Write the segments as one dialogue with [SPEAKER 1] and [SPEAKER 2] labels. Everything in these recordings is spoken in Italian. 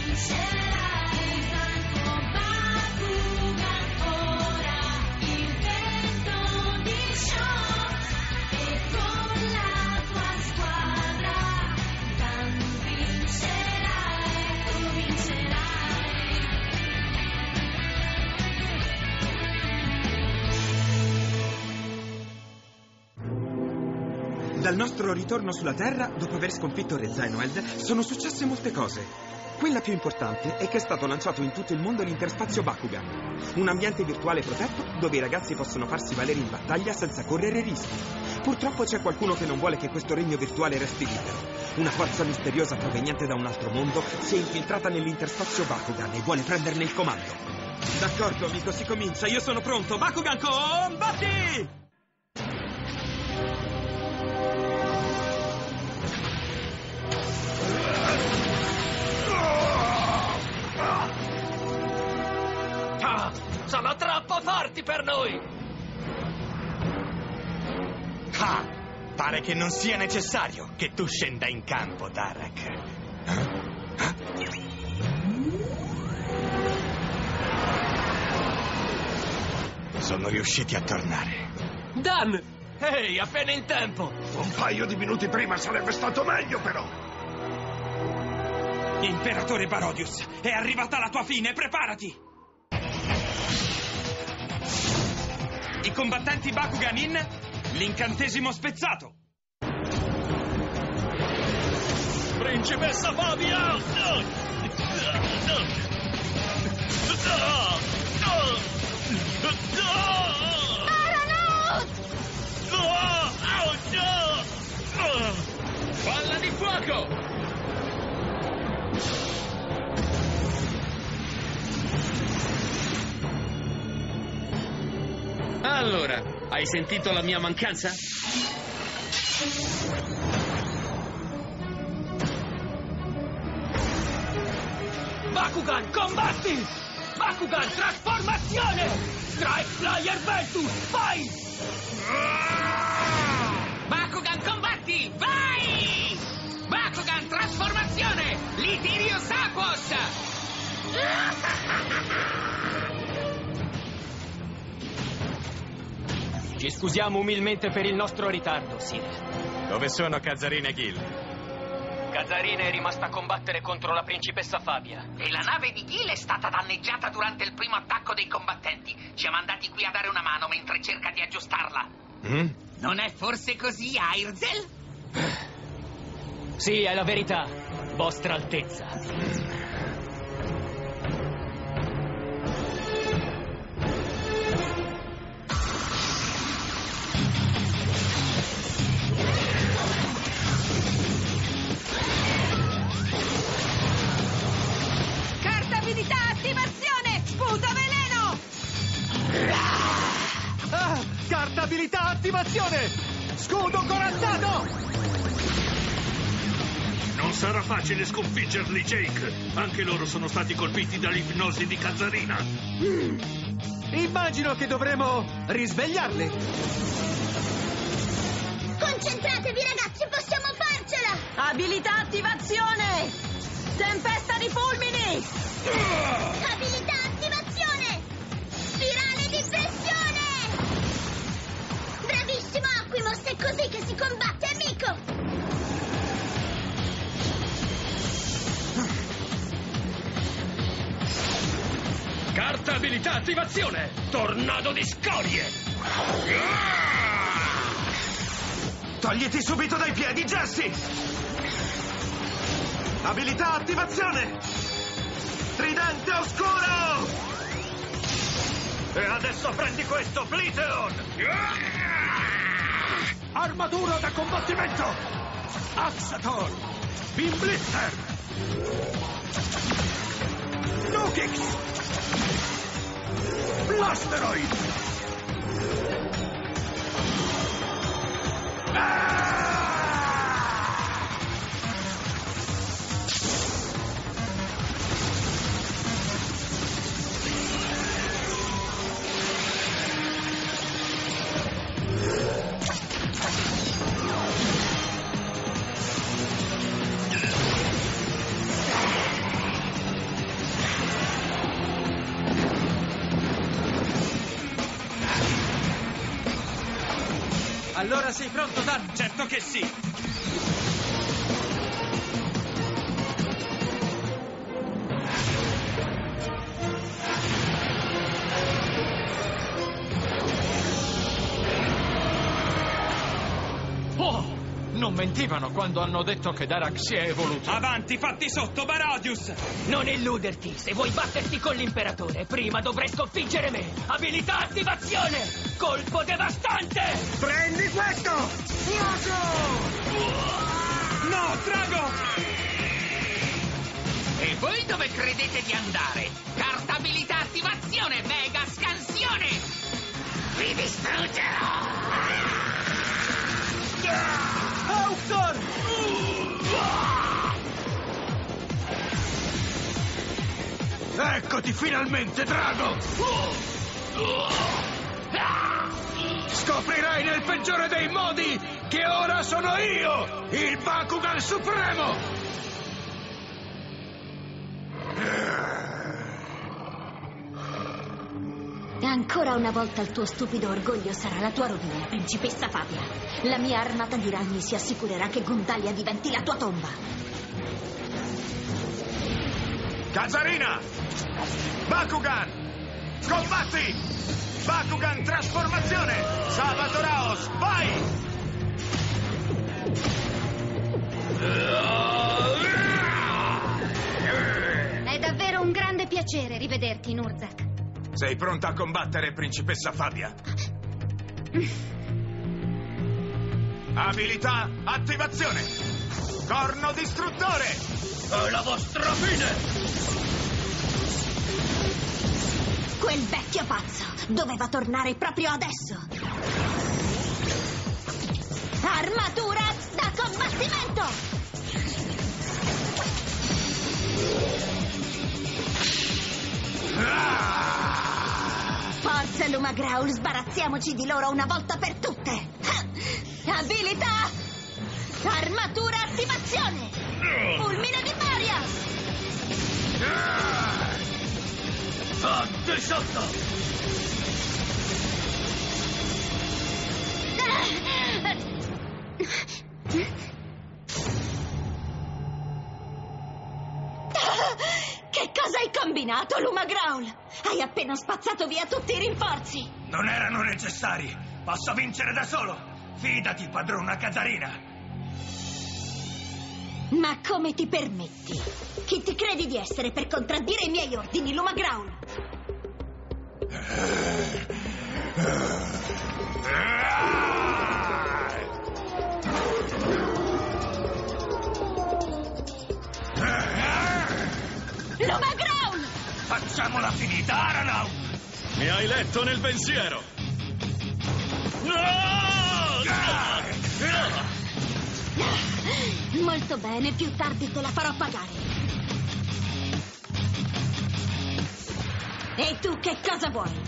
[SPEAKER 1] Dal nostro ritorno sulla Terra, dopo aver sconfitto Re Zenoeld, sono successe molte cose. Quella più importante è che è stato lanciato in tutto il mondo l'interspazio Bakugan, un ambiente virtuale protetto dove i ragazzi possono farsi valere in battaglia senza correre rischi. Purtroppo c'è qualcuno che non vuole che questo regno virtuale resti libero. Una forza misteriosa proveniente da un altro mondo si è infiltrata nell'interspazio Bakugan e vuole prenderne il comando. D'accordo, amico, si comincia. Io sono pronto. Bakugan, combatti!
[SPEAKER 2] Sono troppo forti per noi!
[SPEAKER 3] Ah, pare che non sia necessario che tu scenda in campo, Darek. Sono riusciti a tornare.
[SPEAKER 2] Dan! Ehi, appena in tempo!
[SPEAKER 4] Un paio di minuti prima sarebbe stato meglio, però!
[SPEAKER 1] Imperatore Barodius, è arrivata la tua fine, preparati! I combattenti Bakugan in l'incantesimo spezzato.
[SPEAKER 2] Principessa Fabia! Palla di fuoco! Allora, hai sentito la mia mancanza? Bakugan, combatti! Bakugan, trasformazione! Strike Flyer Ventus, vai! Bakugan, combatti, vai! Bakugan, trasformazione! Litirius Aquos! Ci scusiamo umilmente per il nostro ritardo, Sire.
[SPEAKER 3] Dove sono Kazarina e Gil?
[SPEAKER 2] Kazarina è rimasta a combattere contro la principessa Fabia.
[SPEAKER 5] E la nave di Gil è stata danneggiata durante il primo attacco dei combattenti. Ci ha mandati qui a dare una mano mentre cerca di aggiustarla. Non è forse così, Airzel?
[SPEAKER 2] Sì, è la verità, Vostra Altezza.
[SPEAKER 6] Attivazione! Sputo veleno!
[SPEAKER 7] Carta abilità attivazione! Scudo corazzato!
[SPEAKER 4] Non sarà facile sconfiggerli, Jake. Anche loro sono stati colpiti dall'ipnosi di Kazarina.
[SPEAKER 7] Immagino che dovremo risvegliarli.
[SPEAKER 6] Concentratevi, ragazzi, possiamo farcela! Abilità attivazione! Tempesta di fulmini! Abilità attivazione! Spirale di pressione! Bravissimo, Aquimos, è così che si combatte, amico!
[SPEAKER 2] Carta abilità attivazione! Tornado di scorie!
[SPEAKER 4] Togliti subito dai piedi, Jesse! Abilità attivazione! Tridente oscuro! E adesso prendi questo, Pliteon! Armatura da combattimento! Axator! Beam Blister! Nukix! Blasteroid!
[SPEAKER 7] Allora sei pronto, Dan?
[SPEAKER 1] Certo che sì!
[SPEAKER 8] Oh! Non mentivano quando hanno detto che Darak si è evoluto.
[SPEAKER 1] Avanti, fatti sotto, Barodius!
[SPEAKER 2] Non illuderti, se vuoi batterti con l'imperatore, prima dovrai sconfiggere me. Abilità attivazione! Colpo devastante!
[SPEAKER 1] Prendi questo! No, Drago!
[SPEAKER 5] E voi dove credete di andare? Carta abilità attivazione, mega scansione! Vi distruggerò!
[SPEAKER 7] Hawktor!
[SPEAKER 8] Eccoti finalmente, Drago! Scoprirai nel peggiore dei modi che ora sono io, il Bakugan Supremo!
[SPEAKER 6] E ancora una volta il tuo stupido orgoglio sarà la tua rovina, principessa Fabia. La mia armata di ragni si assicurerà che Gundalia diventi la tua tomba.
[SPEAKER 3] Kazarina! Bakugan! Combatti! Bakugan trasformazione! Sabato Raos, vai!
[SPEAKER 6] È davvero un grande piacere rivederti, Nurzak.
[SPEAKER 3] Sei pronta a combattere, principessa Fabia? Abilità, attivazione! Corno distruttore!
[SPEAKER 8] È la vostra fine!
[SPEAKER 6] Quel vecchio pazzo doveva tornare proprio adesso. Armatura da combattimento! Forza Lumagraul, sbarazziamoci di loro una volta per tutte. Abilità! Armatura attivazione! Fulmine di Maria!
[SPEAKER 8] Fatti sotto!
[SPEAKER 6] Che cosa hai combinato, Lumagraul? Hai appena spazzato via tutti i rinforzi!
[SPEAKER 3] Non erano necessari! Posso vincere da solo! Fidati, padrona Kazarina!
[SPEAKER 6] Ma come ti permetti? Chi ti credi di essere per contraddire i miei ordini, Lumagraul? Lumagraul!
[SPEAKER 3] Facciamola finita, Aranaut!
[SPEAKER 4] Mi hai letto nel pensiero!
[SPEAKER 6] Molto bene, più tardi te la farò pagare. E tu che cosa vuoi?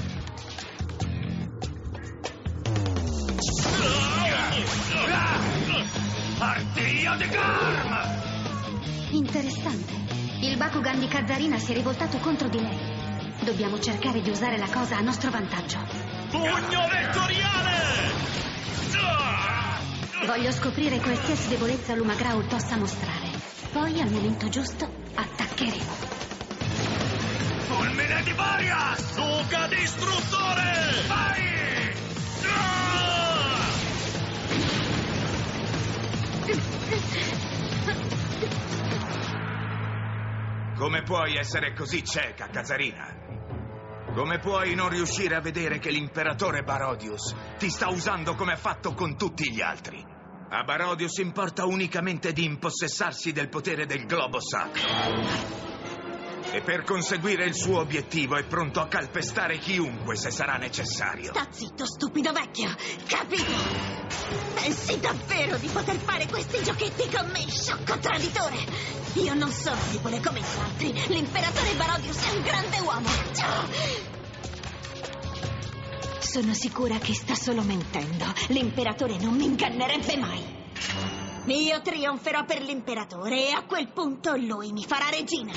[SPEAKER 3] Artiglio di Garm!
[SPEAKER 9] Interessante. Il Bakugan di Kazarina si è rivoltato contro di lei. Dobbiamo cercare di usare la cosa a nostro vantaggio.
[SPEAKER 4] Pugno vettoriale!
[SPEAKER 9] Voglio scoprire qualsiasi debolezza Lumagraul possa mostrare. Poi, al momento giusto, attaccheremo.
[SPEAKER 3] Fulmine di Maria!
[SPEAKER 4] Suga distruttore!
[SPEAKER 3] Vai! Come puoi essere così cieca, Kazarina? Come puoi non riuscire a vedere che l'imperatore Barodius ti sta usando come ha fatto con tutti gli altri? A Barodius importa unicamente di impossessarsi del potere del globo sacro. E per conseguire il suo obiettivo è pronto a calpestare chiunque se sarà necessario.
[SPEAKER 6] Sta zitto, stupido vecchio! Capito? Pensi davvero di poter fare questi giochetti con me, sciocco traditore? Io non sono debole come gli altri. L'imperatore Barodius è un grande uomo. Sono sicura che sta solo mentendo. L'imperatore non mi ingannerebbe mai. Io trionferò per l'imperatore e a quel punto lui mi farà regina.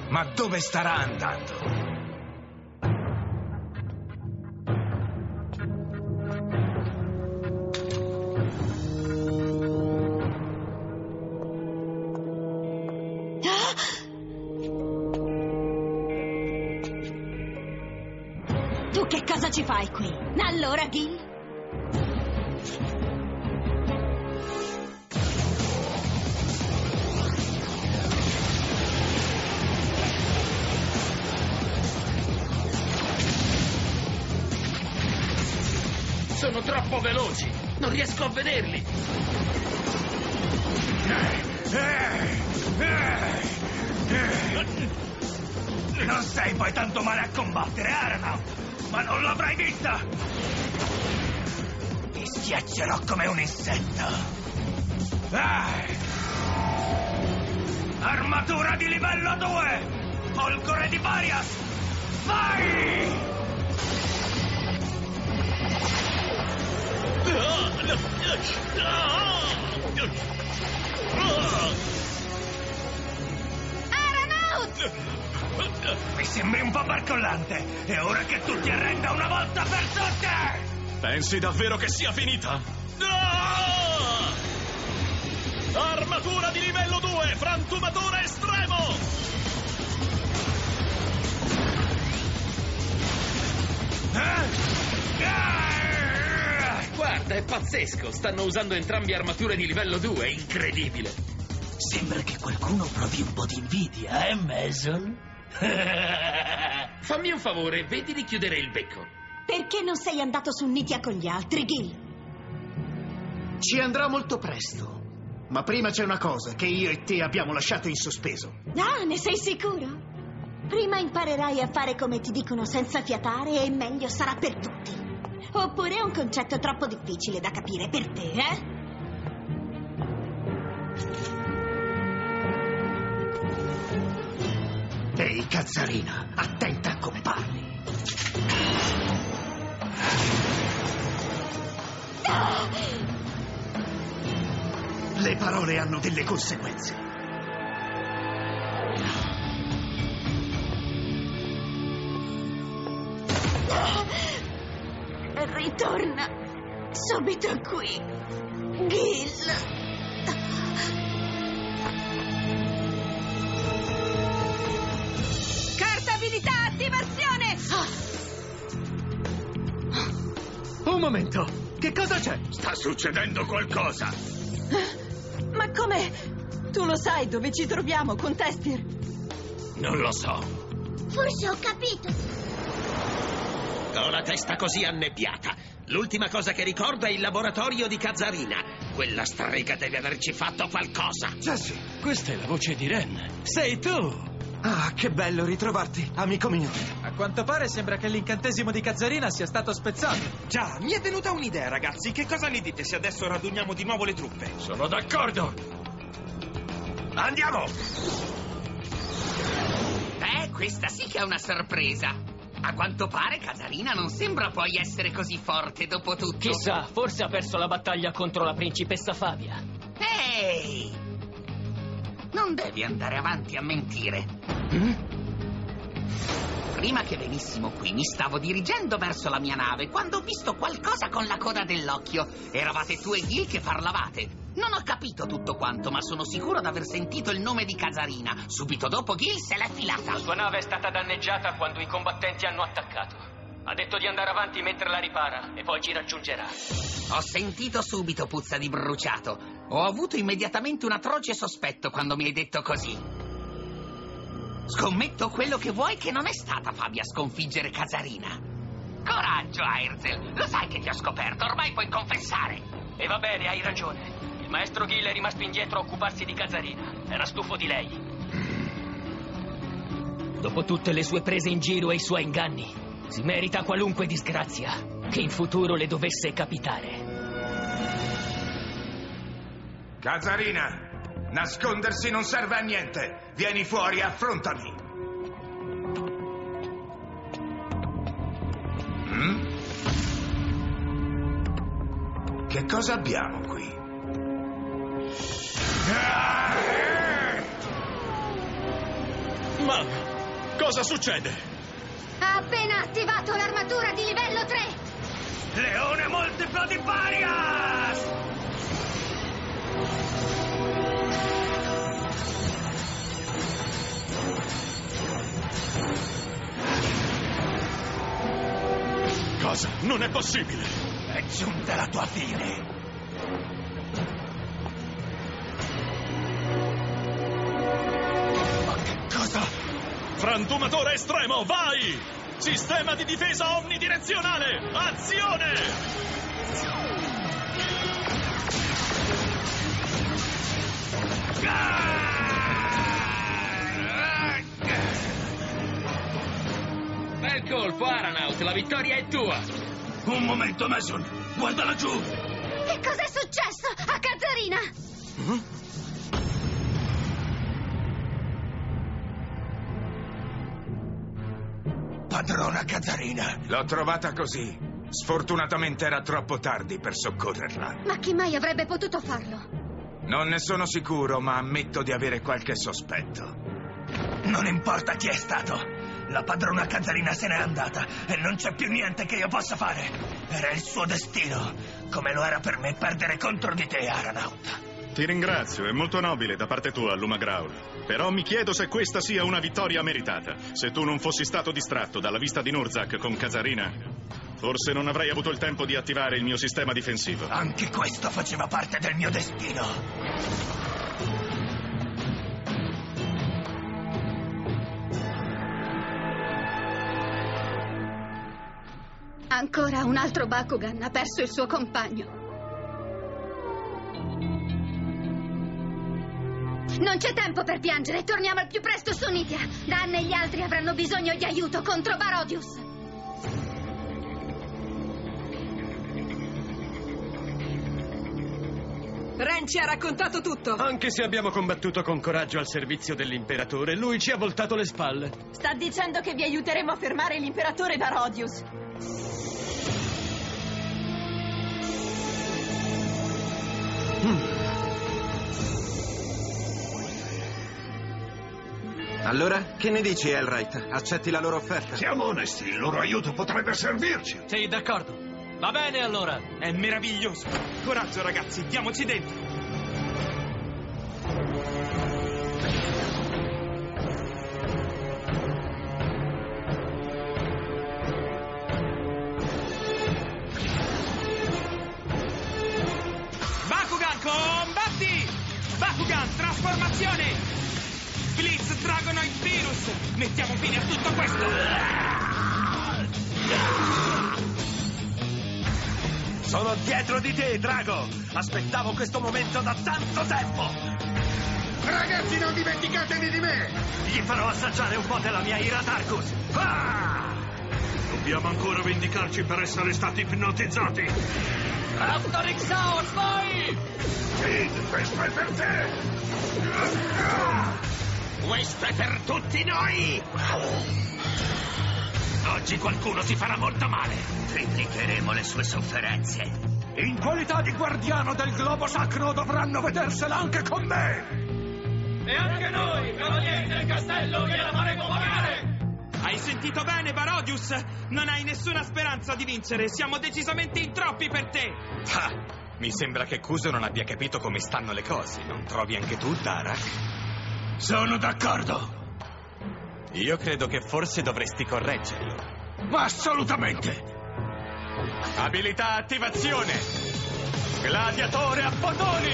[SPEAKER 3] Ma dove starà andando?
[SPEAKER 6] Tu che cosa ci fai qui? Allora, Gil?
[SPEAKER 2] Sono troppo veloci! Non riesco a vederli!
[SPEAKER 8] Non sei poi tanto male a combattere, Arnaud! Ma non l'avrai vista! Ti schiaccerò come un insetto! Armatura di livello 2! Folgore di Varias! Vai!
[SPEAKER 6] Aranaut!
[SPEAKER 8] Mi sembri un po' barcollante. È ora che tu ti arrenda una volta per tutte!
[SPEAKER 10] Pensi davvero che sia finita? Armatura di livello 2, frantumatore estremo!
[SPEAKER 2] Guarda, è pazzesco! Stanno usando entrambi armature di livello 2, è incredibile!
[SPEAKER 8] Sembra che qualcuno provi un po' di invidia, Mason?
[SPEAKER 2] Fammi un favore, vedi di chiudere il becco.
[SPEAKER 6] Perché non sei andato su Nitia con gli altri, Gil?
[SPEAKER 11] Ci andrà molto presto. Ma prima c'è una cosa che io e te abbiamo lasciato in sospeso.
[SPEAKER 6] Ah, ne sei sicuro? Prima imparerai a fare come ti dicono senza fiatare e meglio sarà per tutti. Oppure è un concetto troppo difficile da capire per te, eh?
[SPEAKER 11] Ehi, Cazzarina, attenta a come parli. Le parole hanno delle conseguenze.
[SPEAKER 6] Ritorna subito qui, Gil. Carta abilità, attivazione!
[SPEAKER 7] Un momento, che cosa c'è?
[SPEAKER 8] Sta succedendo qualcosa!
[SPEAKER 12] Ma come? Tu lo sai dove ci troviamo con Testir?
[SPEAKER 8] Non lo so.
[SPEAKER 6] Forse ho capito.
[SPEAKER 13] Ho la testa così annebbiata. L'ultima cosa che ricordo è il laboratorio di Cazzarina. Quella strega deve averci fatto qualcosa.
[SPEAKER 7] Jesse, questa è la voce di Ren. Sei tu! Ah, che bello ritrovarti, amico mio.
[SPEAKER 14] A quanto pare sembra che l'incantesimo di Cazzarina sia stato spezzato.
[SPEAKER 1] Già, mi è venuta un'idea, ragazzi. Che cosa ne dite se adesso raduniamo di nuovo le truppe?
[SPEAKER 8] Sono d'accordo. Andiamo!
[SPEAKER 5] Questa sì che è una sorpresa. A quanto pare Cazzarina non sembra poi essere così forte dopo tutto.
[SPEAKER 2] Chissà, forse ha perso la battaglia contro la principessa Fabia.
[SPEAKER 5] Ehi! Non devi andare avanti a mentire. Prima che venissimo qui mi stavo dirigendo verso la mia nave quando ho visto qualcosa con la coda dell'occhio. Eravate tu e Gil che parlavate. Non ho capito tutto quanto, ma sono sicuro d'aver sentito il nome di Cazzarina. Subito dopo Gil se l'è filata.
[SPEAKER 2] La sua nave è stata danneggiata quando i combattenti hanno attaccato. Ha detto di andare avanti mentre la ripara e poi ci raggiungerà.
[SPEAKER 5] Ho sentito subito puzza di bruciato. Ho avuto immediatamente un atroce sospetto quando mi hai detto così. Scommetto quello che vuoi che non è stata Fabia a sconfiggere Cazzarina. Coraggio, Airzel. Lo sai che ti ho scoperto, ormai puoi confessare.
[SPEAKER 2] E va bene, hai ragione. Il maestro Gil è rimasto indietro a occuparsi di Cazzarina. Era stufo di lei. Dopo tutte le sue prese in giro e i suoi inganni, si merita qualunque disgrazia che in futuro le dovesse capitare.
[SPEAKER 3] Cazzarina, nascondersi non serve a niente. Vieni fuori e affrontami. Che cosa abbiamo qui?
[SPEAKER 10] Ma cosa succede?
[SPEAKER 9] Ha appena attivato l'armatura di livello 3.
[SPEAKER 2] Leone multiplo di Varias!
[SPEAKER 10] Cosa? Non è possibile!
[SPEAKER 2] È giunta la tua fine! Ma che cosa?
[SPEAKER 10] Frantumatore estremo, vai! Sistema di difesa omnidirezionale! Azione!
[SPEAKER 2] Bel colpo, Aranaut, la vittoria è tua!
[SPEAKER 8] Un momento, Mason! Guarda laggiù!
[SPEAKER 9] Che cos'è successo a Cazzarina?
[SPEAKER 3] Padrona Cazzarina! L'ho trovata così. Sfortunatamente era troppo tardi per soccorrerla.
[SPEAKER 9] Ma chi mai avrebbe potuto farlo?
[SPEAKER 3] Non ne sono sicuro, ma ammetto di avere qualche sospetto.
[SPEAKER 2] Non importa chi è stato. La padrona Cazzarina se n'è andata e non c'è più niente che io possa fare. Era il suo destino, come lo era per me perdere contro di te, Aranaut.
[SPEAKER 15] Ti ringrazio, è molto nobile da parte tua, Luma Growl. Però mi chiedo se questa sia una vittoria meritata. Se tu non fossi stato distratto dalla vista di Nurzak con Cazzarina, forse non avrei avuto il tempo di attivare il mio sistema difensivo.
[SPEAKER 2] Anche questo faceva parte del mio destino.
[SPEAKER 9] Ancora un altro Bakugan ha perso il suo compagno. Non c'è tempo per piangere, torniamo al più presto su Nitia. Dan e gli altri avranno bisogno di aiuto contro Barodius.
[SPEAKER 12] Ren ci ha raccontato tutto.
[SPEAKER 7] Anche se abbiamo combattuto con coraggio al servizio dell'imperatore, lui ci ha voltato le spalle.
[SPEAKER 12] Sta dicendo che vi aiuteremo a fermare l'imperatore Barodius.
[SPEAKER 1] Allora, che ne dici, Elright? Accetti la loro offerta?
[SPEAKER 8] Siamo onesti, il loro aiuto potrebbe servirci.
[SPEAKER 14] Sì, d'accordo. Va bene, allora.
[SPEAKER 1] È meraviglioso. Coraggio, ragazzi, diamoci dentro.
[SPEAKER 16] Bakugan, combatti! Bakugan, trasformazione! Blitz Dragonoid Virus! Mettiamo fine a tutto questo!
[SPEAKER 8] Sono dietro di te, Drago! Aspettavo questo momento da tanto tempo! Ragazzi, non dimenticatevi di me! Gli farò assaggiare un po' della mia ira Darkus! Ah!
[SPEAKER 4] Dobbiamo ancora vendicarci per essere stati ipnotizzati!
[SPEAKER 2] Raptor Xaos, vai!
[SPEAKER 8] Kid, questo è per te!
[SPEAKER 13] Questo è per tutti noi! Oggi qualcuno si farà molto male. Triplicheremo le sue sofferenze.
[SPEAKER 8] In qualità di guardiano del globo sacro dovranno vedersela anche con me!
[SPEAKER 2] E anche noi, cavalieri del castello, gliela faremo pagare!
[SPEAKER 16] Hai sentito bene, Barodius? Non hai nessuna speranza di vincere. Siamo decisamente in troppi per te.
[SPEAKER 1] Ah, mi sembra che Kuso non abbia capito come stanno le cose. Non trovi anche tu, Darak?
[SPEAKER 8] Sono d'accordo!
[SPEAKER 1] Io credo che forse dovresti correggerlo.
[SPEAKER 8] Assolutamente!
[SPEAKER 1] Abilità attivazione! Gladiatore a fotoni!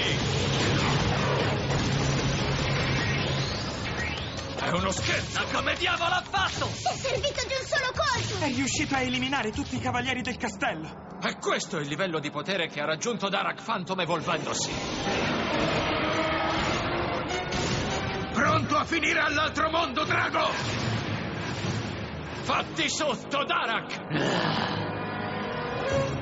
[SPEAKER 8] È uno scherzo!
[SPEAKER 2] Ma come diavolo ha fatto?
[SPEAKER 6] È servito di un solo colpo!
[SPEAKER 16] È riuscito a eliminare tutti i cavalieri del castello.
[SPEAKER 14] E questo è il livello di potere che ha raggiunto Darak Phantom evolvendosi.
[SPEAKER 8] Pronto a finire all'altro mondo, Drago?
[SPEAKER 14] Fatti sotto, Darak!